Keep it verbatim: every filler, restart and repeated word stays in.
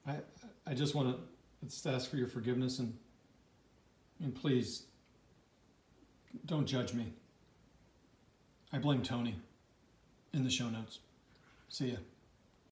I I just want to ask for your forgiveness, and and please don't judge me. I blame Tony in the show notes. See ya.